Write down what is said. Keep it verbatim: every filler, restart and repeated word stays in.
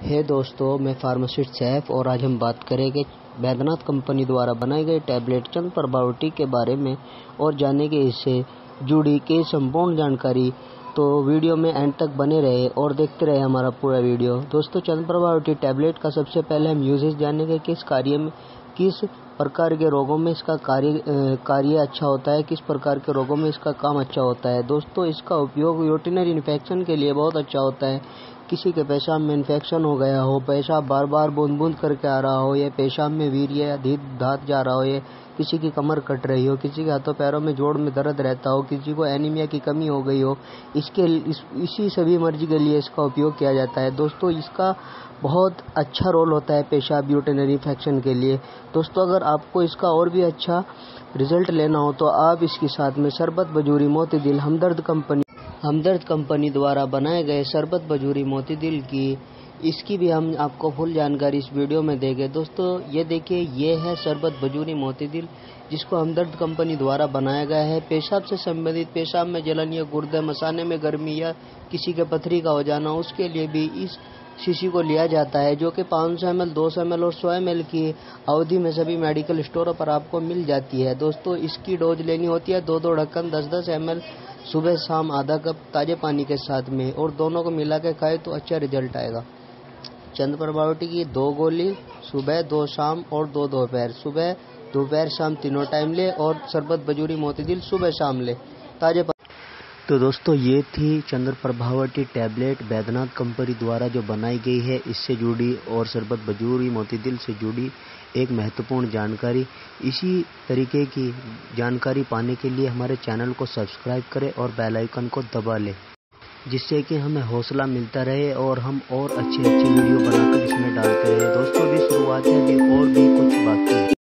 है दोस्तों, मैं फार्मासिस्ट सैफ और आज हम बात करेंगे वैद्यनाथ कंपनी द्वारा बनाए गए टैबलेट चंद प्रभावटी के बारे में और जानेंगे इससे जुड़ी के संपूर्ण जानकारी। तो वीडियो में एंड तक बने रहे और देखते रहे हमारा पूरा वीडियो। दोस्तों, चंद प्रभावटी टैबलेट का सबसे पहले हम यूजेस जानेंगे, किस कार्य में किस प्रकार के रोगों में इसका कार्य कार्य अच्छा होता है, किस प्रकार के रोगों में इसका काम अच्छा होता है। दोस्तों, इसका उपयोग यूरिनरी इन्फेक्शन के लिए बहुत अच्छा होता है। किसी के पेशाब में इन्फेक्शन हो गया हो, पेशाब बार बार बूंद बूंद करके आ रहा हो, या पेशाब में वीर्य या धीत धात जा रहा हो, या किसी की कमर कट रही हो, किसी के हाथों पैरों में जोड़ में दर्द रहता हो, किसी को एनीमिया की कमी हो गई हो, इसके इस, इसी सभी मर्जी के लिए इसका उपयोग किया जाता है। दोस्तों, इसका बहुत अच्छा रोल होता है पेशाब यूरिनरी इन्फेक्शन के लिए। दोस्तों, अगर आपको इसका और भी अच्छा रिजल्ट लेना हो तो आप इसके साथ में शरबत बजूरी मोती दिल हमदर्द कंपनी हमदर्द कंपनी द्वारा बनाए गए शरबत बजूरी मोती दिल की इसकी भी हम आपको फुल जानकारी इस वीडियो में देंगे। दोस्तों, ये देखिए, ये है शरबत बजूरी मोती दिल, जिसको हमदर्द कंपनी द्वारा बनाया गया है। पेशाब से संबंधित, पेशाब में जलन या गुर्दे मसाने में गर्मी या किसी के पथरी का हो जाना, उसके लिए भी इस शीशी को लिया जाता है, जो कि पाँच सौ एम एल, दो सौ एम एल और सौ एम एल की अवधि में सभी मेडिकल स्टोरों पर आपको मिल जाती है। दोस्तों, इसकी डोज लेनी होती है दो दो ढक्कन दस दस एम एल सुबह शाम आधा कप ताजे पानी के साथ में, और दोनों को मिला के खाए तो अच्छा रिजल्ट आएगा। चंद प्रभावटी की दो गोली सुबह, दो शाम और दो दोपहर, सुबह दोपहर शाम तीनों टाइम ले, और शरबत बजूरी मोती दिल सुबह शाम ले ताजे। तो दोस्तों, ये थी चंद्र प्रभावटी टैबलेट वैद्यनाथ कंपनी द्वारा जो बनाई गई है, इससे जुड़ी और शरबत बजूरी मोती दिल से जुड़ी एक महत्वपूर्ण जानकारी। इसी तरीके की जानकारी पाने के लिए हमारे चैनल को सब्सक्राइब करें और बेल आइकन को दबा लें, जिससे कि हमें हौसला मिलता रहे और हम और अच्छे अच्छे वीडियो बनाकर इसमें डालते रहे। दोस्तों, भी शुरुआत है, अभी और भी